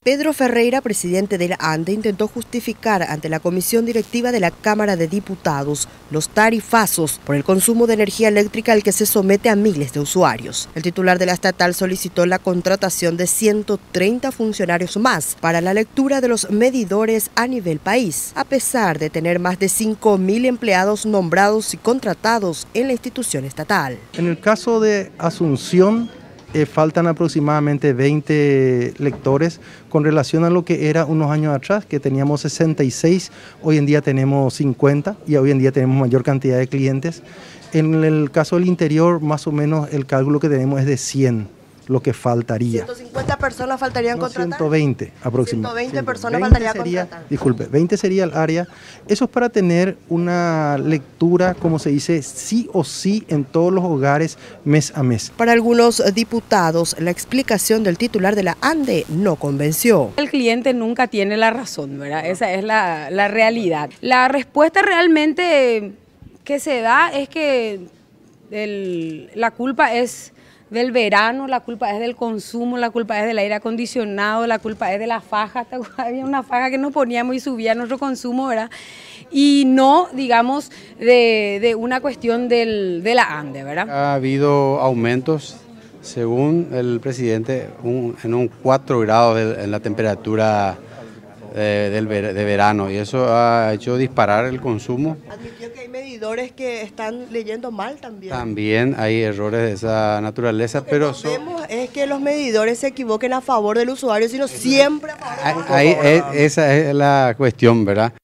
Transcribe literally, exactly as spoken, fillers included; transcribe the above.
Pedro Ferreira, presidente de la ANDE, intentó justificar ante la Comisión Directiva de la Cámara de Diputados los tarifazos por el consumo de energía eléctrica al que se somete a miles de usuarios. El titular de la estatal solicitó la contratación de ciento treinta funcionarios más para la lectura de los medidores a nivel país, a pesar de tener más de cinco mil empleados nombrados y contratados en la institución estatal. En el caso de Asunción, Eh, faltan aproximadamente veinte lectores con relación a lo que era unos años atrás, que teníamos sesenta y seis, hoy en día tenemos cincuenta y hoy en día tenemos mayor cantidad de clientes. En el caso del interior, más o menos el cálculo que tenemos es de cien, lo que faltaría. ¿ciento cincuenta personas faltarían no, contratar? ciento veinte aproximadamente. ciento veinte personas veinte faltarían sería, contratar. Disculpe, veinte sería el área. Eso es para tener una lectura, como se dice, sí o sí en todos los hogares mes a mes. Para algunos diputados, la explicación del titular de la ANDE no convenció. El cliente nunca tiene la razón, ¿verdad? Esa es la, la realidad. La respuesta realmente que se da es que el, la culpa es del verano, la culpa es del consumo, la culpa es del aire acondicionado, la culpa es de la faja. Había una faja que nos poníamos y subía nuestro consumo, ¿verdad? Y no, digamos, de, de una cuestión del, de la ANDE, ¿verdad? Ha habido aumentos, según el presidente, un, en un cuatro grados de, en la temperatura de, del, de verano, y eso ha hecho disparar el consumo. Admitió que hay medidores que están leyendo mal también. También hay errores de esa naturaleza, Lo que pero... no So, vemos es que los medidores se equivoquen a favor del usuario, sino siempre a favor del ahí, usuario. ahí, esa es la cuestión, ¿verdad?